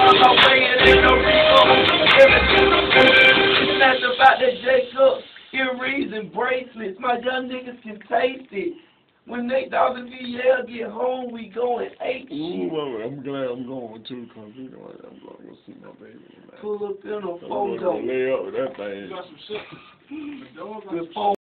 on my way, it ain't no Rico. It's not about that Jacob earrings and bracelets. My young niggas can taste it. When Nate Dogg and VL get home, we going H. Ooh, I'm glad I'm going too, cause you know I'm going to see my baby tonight. Pull up in a I'm photo. gonna lay up with that thing. You got some shit. The dog got Good some phone.